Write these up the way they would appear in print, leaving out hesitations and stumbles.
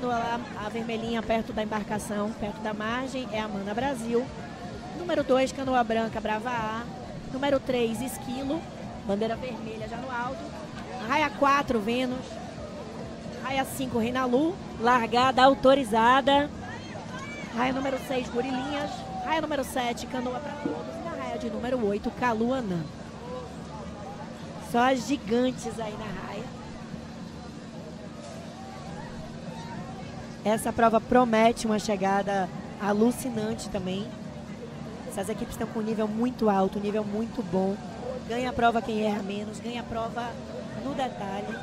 canoa lá, a vermelhinha perto da embarcação, perto da margem, é a Amanda Brasil. Número 2, canoa branca, Brava A. Número 3, Esquilo, bandeira vermelha já no alto. Raia 4, Vênus. Raia 5, Reinalu, largada autorizada. Raia número 6, Gorilinhas. Raia número 7, Canoa para Todos. E na raia de número 8, Caluanã. Só as gigantes aí na raia. Essa prova promete uma chegada alucinante também. Essas equipes estão com um nível muito alto, um nível muito bom. Ganha a prova quem erra menos, ganha a prova no detalhe.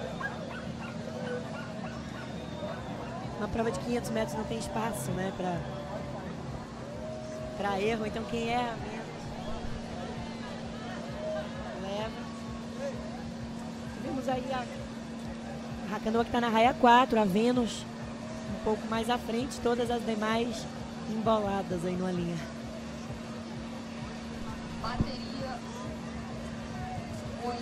Uma prova de 500 metros não tem espaço, né, para erro, então quem erra menos leva. Vemos aí a canoa que está na raia 4, a Vênus, um pouco mais à frente, todas as demais emboladas aí numa linha. Bateria 8,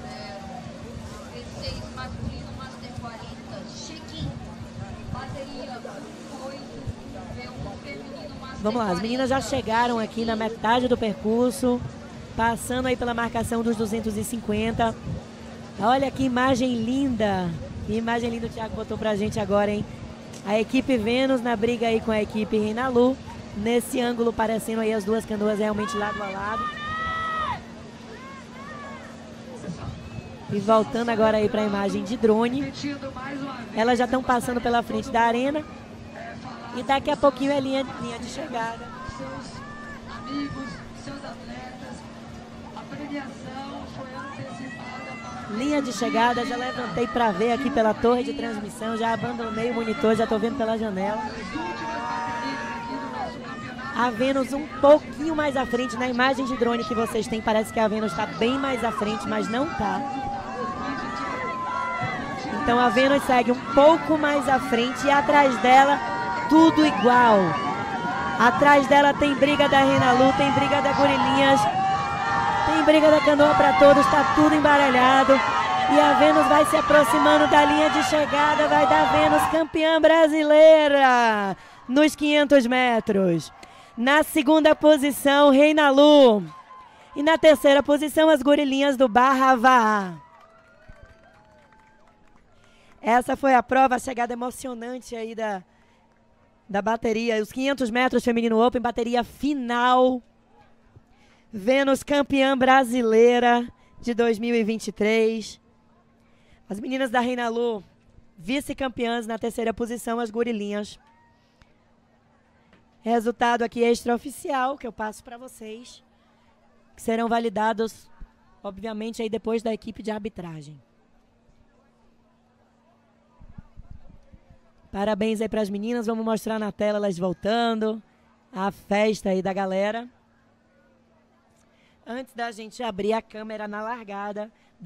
16 masculino, Master 40, check-in. Bateria 8, V1 feminino, Master Vamos lá, as meninas já chegaram aqui na metade do percurso, passando aí pela marcação dos 250. Olha que imagem linda, o Thiago botou pra gente agora, hein? A equipe Vênus na briga aí com a equipe Reinalu, nesse ângulo parecendo aí as duas canoas realmente lado a lado. E voltando agora aí para a imagem de drone, elas já estão passando pela frente da arena e daqui a pouquinho é linha de chegada. Seus amigos, seus atletas, a premiação foi antecipada para... Linha de chegada, já levantei para ver aqui pela torre de transmissão, já abandonei o monitor, já estou vendo pela janela. A Vênus um pouquinho mais à frente, na imagem de drone que vocês têm, parece que a Vênus está bem mais à frente, mas não está. Então a Vênus segue um pouco mais à frente e atrás dela tudo igual. Atrás dela tem briga da Reinalu, tem briga da Gorilinhas, tem briga da Canoa para Todos, está tudo embaralhado. E a Vênus vai se aproximando da linha de chegada, vai dar Vênus campeã brasileira nos 500 metros. Na segunda posição, Reinalu. E na terceira posição, as Gorilinhas do Brava A. Essa foi a prova, a chegada emocionante aí da bateria. Os 500 metros feminino Open, bateria final. Vênus campeã brasileira de 2023. As meninas da Reinalu, vice-campeãs na terceira posição, as Gorilinhas. Resultado aqui extraoficial, que eu passo para vocês, que serão validados, obviamente, aí depois da equipe de arbitragem. Parabéns aí para as meninas, vamos mostrar na tela elas voltando, a festa aí da galera. Antes da gente abrir a câmera na largada,